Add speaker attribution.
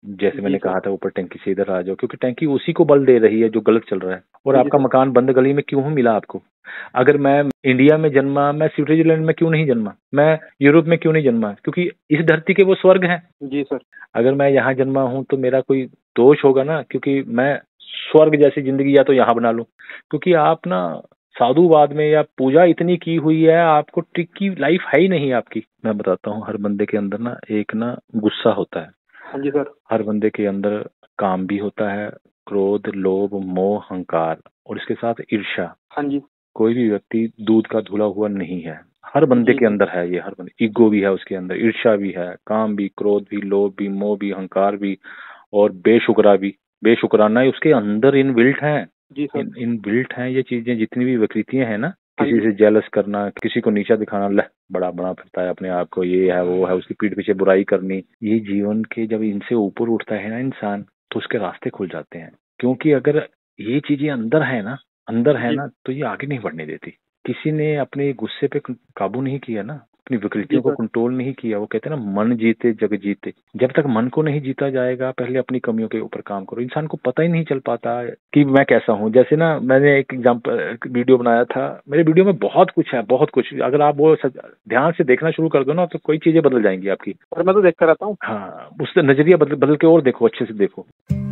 Speaker 1: जैसे
Speaker 2: जी
Speaker 1: मैंने
Speaker 2: सर।
Speaker 1: कहा था ऊपर टंकी से इधर आ जाओ, क्योंकि टंकी उसी को बल दे रही है जो गलत चल रहा है। और
Speaker 2: जी
Speaker 1: आपका
Speaker 2: सर।
Speaker 1: मकान बंद गली में क्यों मिला आपको? अगर मैं इंडिया में जन्मा, मैं स्विट्जरलैंड में क्यों नहीं जन्मा, मैं यूरोप में क्यों नहीं जन्मा? क्योंकि इस धरती के वो स्वर्ग हैं।
Speaker 2: जी सर।
Speaker 1: अगर मैं यहाँ जन्मा हूँ तो मेरा कोई दोष होगा ना, क्योंकि मैं स्वर्ग जैसी जिंदगी या तो यहाँ बना लूं। क्योंकि आप ना साधुवाद में या पूजा इतनी की हुई है, आपको ट्रिक की लाइफ है ही नहीं आपकी। मैं बताता हूँ, हर बंदे के अंदर ना एक ना गुस्सा होता है।
Speaker 2: हाँ जी सर।
Speaker 1: हर बंदे के अंदर काम भी होता है, क्रोध, लोभ, मोह, अहंकार, और इसके साथ ईर्ष्या।
Speaker 2: हाँ जी।
Speaker 1: कोई भी व्यक्ति दूध का धुला हुआ नहीं है। हर बंदे
Speaker 2: जी
Speaker 1: के
Speaker 2: जी।
Speaker 1: अंदर है ये। हर बंदे ईगो भी है उसके अंदर, ईर्ष्या भी है, काम भी, क्रोध भी, लोभ भी, मोह भी, अहंकार भी, और बेशुक्रा भी। बेशुक्राना ही उसके अंदर इनबिल्ट है।
Speaker 2: जी सर।
Speaker 1: इनबिल्ट है ये चीजें, जितनी भी विकृतियां हैं ना,
Speaker 2: हाँ
Speaker 1: किसी
Speaker 2: जी।
Speaker 1: से जेलस करना, किसी को नीचा दिखाना, ले बड़ा बड़ा फिरता है अपने आप को, ये है वो है, उसकी पीठ पीछे बुराई करनी, ये जीवन के जब इनसे ऊपर उठता है ना इंसान, तो उसके रास्ते खुल जाते हैं। क्योंकि अगर ये चीजें अंदर है
Speaker 2: जी।
Speaker 1: ना, तो ये आगे नहीं बढ़ने देती। किसी ने अपने गुस्से पे काबू नहीं किया ना, अपनी
Speaker 2: जी
Speaker 1: विकृतियों को
Speaker 2: सर।
Speaker 1: कंट्रोल नहीं किया, वो कहते हैं ना, मन जीते जग जीते। जब तक मन को नहीं जीता जाएगा, पहले अपनी कमियों के ऊपर काम करो। इंसान को पता ही नहीं चल पाता कि मैं कैसा हूँ। जैसे ना, मैंने एक एग्जाम्पल वीडियो बनाया था, मेरे वीडियो में बहुत कुछ है, बहुत कुछ। अगर आप वो ध्यान से देखना शुरू कर दो ना, तो कोई चीजें बदल जाएंगी आपकी।
Speaker 2: और मैं तो देखता रहता हूँ।
Speaker 1: हाँ, उससे नजरिया बदल बदल के और देखो, अच्छे से देखो।